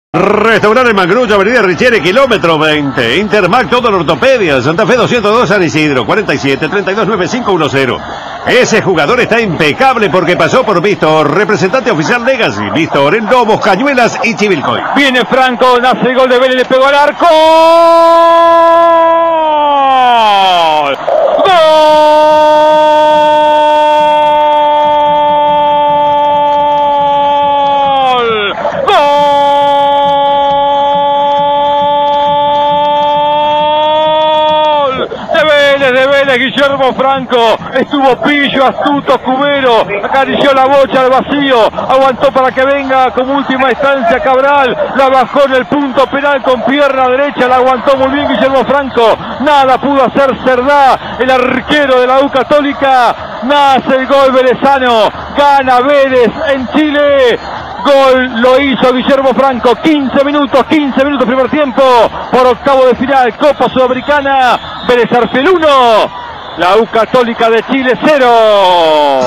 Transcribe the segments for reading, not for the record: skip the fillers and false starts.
Restaurante Mangrullo, Avenida Richieri, kilómetro 20. Intermac, todo en ortopedia. Santa Fe 202, San Isidro, 47-329510. Ese jugador está impecable porque pasó por Víctor, representante oficial Legacy. Víctor en Lobos, Cañuelas y Chivilcoy. Viene Franco, nace el gol de Vélez, le pegó al arco. ¡Gol! De Vélez, Guillermo Franco, estuvo pillo, astuto, cubero, acarició la bocha al vacío, aguantó para que venga como última instancia Cabral, la bajó en el punto penal con pierna derecha, la aguantó muy bien Guillermo Franco, nada pudo hacer Cerdá, el arquero de la U Católica, nace el gol velezano, gana Vélez en Chile. Gol lo hizo Guillermo Franco, 15 minutos primer tiempo, por octavo de final, Copa Sudamericana, Vélez Arfiel 1, la U Católica de Chile 0.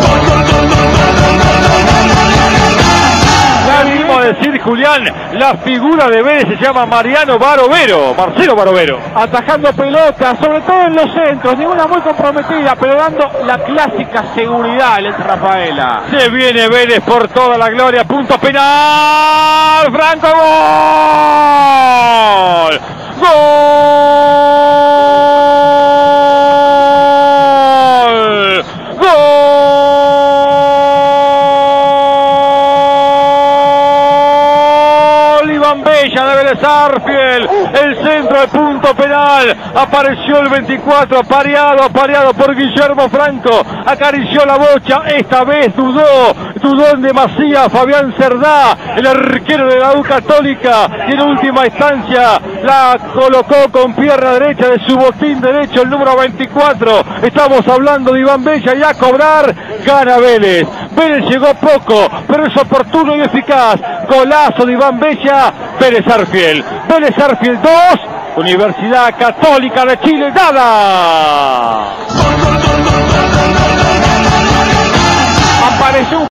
Ya venimos a decir, Julián, la figura de Vélez se llama Marcelo Barovero. Atajando pelota, sobre todo en los centros, ninguna muy comprometida, pero dando la clásica seguridad al Rafaela. Se viene Vélez por toda la gloria, punto penal, Franco, gol, Bella de Vélez Arfiel, el centro de punto penal, apareció el 24, pareado por Guillermo Franco, acarició la bocha, esta vez dudó en demasía Fabián Cerdá, el arquero de la U Católica, y en última instancia la colocó con pierna derecha de su botín derecho, el número 24, estamos hablando de Iván Bella, y a cobrar, gana Vélez. Vélez llegó poco, pero es oportuno y eficaz, golazo de Iván Bella, Vélez Arfiel 2, Universidad Católica de Chile, nada. Apareció